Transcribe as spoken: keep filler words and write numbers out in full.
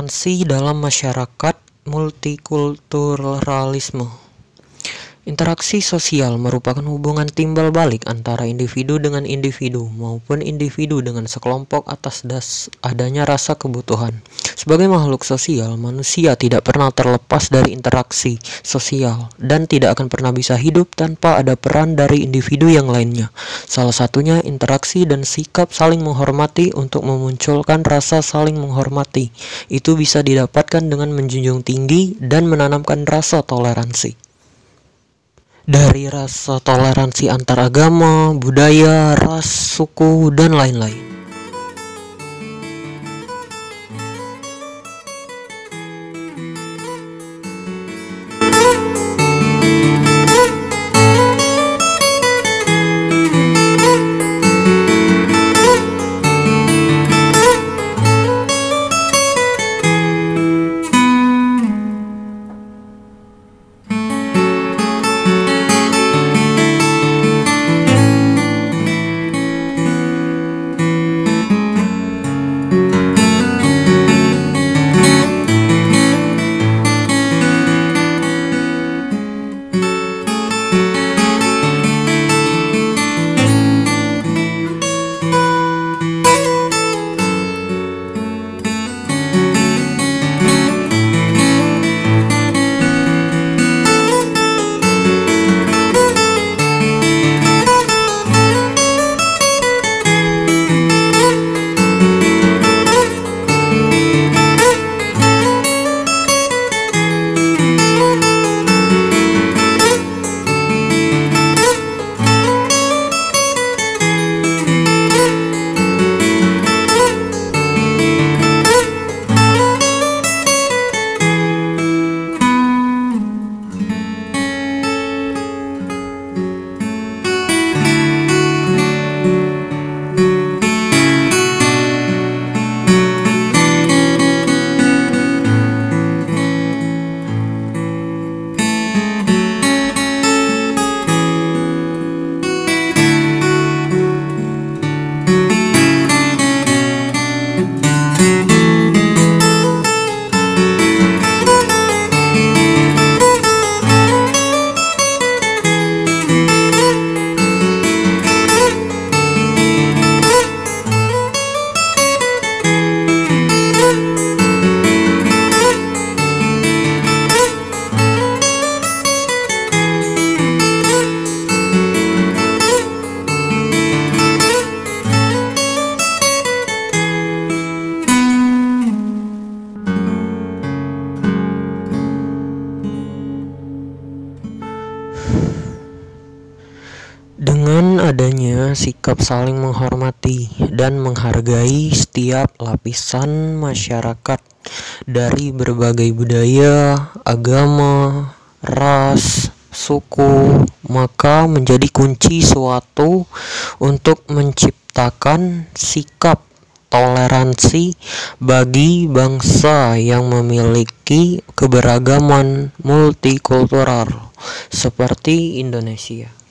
toleransi dalam masyarakat multikulturalisme. Interaksi sosial merupakan hubungan timbal balik antara individu dengan individu maupun individu dengan sekelompok atas das adanya rasa kebutuhan. Sebagai makhluk sosial, manusia tidak pernah terlepas dari interaksi sosial dan tidak akan pernah bisa hidup tanpa ada peran dari individu yang lainnya. Salah satunya interaksi dan sikap saling menghormati untuk memunculkan rasa saling menghormati. Itu bisa didapatkan dengan menjunjung tinggi dan menanamkan rasa toleransi. Dari rasa toleransi antar agama, budaya, ras, suku, dan lain-lain. Dengan adanya sikap saling menghormati dan menghargai setiap lapisan masyarakat dari berbagai budaya, agama, ras, suku, maka menjadi kunci suatu untuk menciptakan sikap toleransi bagi bangsa yang memiliki keberagaman multikultural seperti Indonesia.